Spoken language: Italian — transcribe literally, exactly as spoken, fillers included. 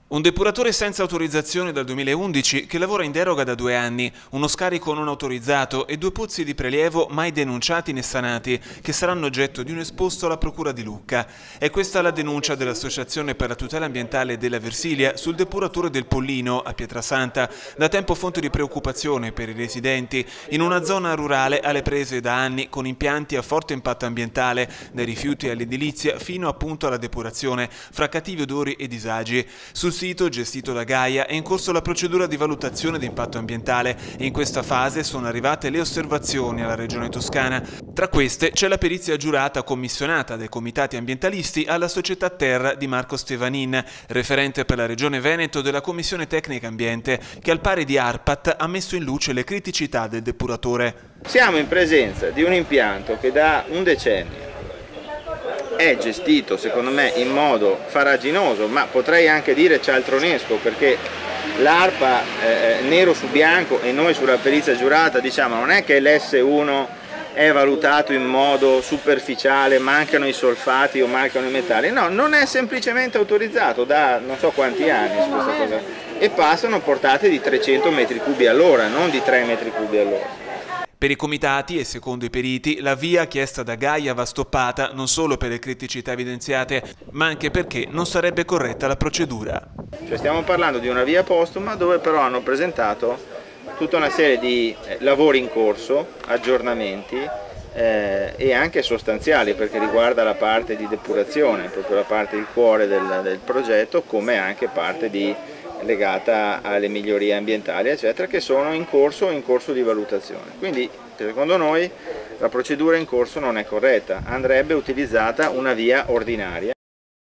Un depuratore senza autorizzazione dal duemilaundici che lavora in deroga da due anni, uno scarico non autorizzato e due pozzi di prelievo mai denunciati né sanati che saranno oggetto di un esposto alla Procura di Lucca. È questa la denuncia dell'Associazione per la tutela ambientale della Versilia sul depuratore del Pollino a Pietrasanta, da tempo fonte di preoccupazione per i residenti in una zona rurale alle prese da anni con impianti a forte impatto ambientale, dai rifiuti all'edilizia fino appunto alla depurazione, fra cattivi odori e disagi. Sul sito, gestito da Gaia, è in corso la procedura di valutazione di impatto ambientale e in questa fase sono arrivate le osservazioni alla Regione Toscana. Tra queste c'è la perizia giurata commissionata dai comitati ambientalisti alla società Terra di Marco Stevanin, referente per la Regione Veneto della Commissione Tecnica Ambiente, che al pari di ARPAT ha messo in luce le criticità del depuratore. Siamo in presenza di un impianto che da un decennio è gestito secondo me in modo farraginoso, ma potrei anche dire cialtronesco, perché l'ARPA eh, nero su bianco e noi sulla perizia giurata diciamo non è che l'esse uno è valutato in modo superficiale, mancano i solfati o mancano i metalli, no, non è semplicemente autorizzato da non so quanti anni su questa cosa e passano portate di trecento metri cubi all'ora, non di tre metri cubi all'ora. Per i comitati e secondo i periti la via chiesta da Gaia va stoppata non solo per le criticità evidenziate ma anche perché non sarebbe corretta la procedura. Cioè stiamo parlando di una via postuma dove però hanno presentato tutta una serie di lavori in corso, aggiornamenti eh, e anche sostanziali perché riguarda la parte di depurazione, proprio la parte di cuore del, del progetto, come anche parte di legata alle migliorie ambientali eccetera, che sono in corso in corso di valutazione. Quindi secondo noi la procedura in corso non è corretta, andrebbe utilizzata una via ordinaria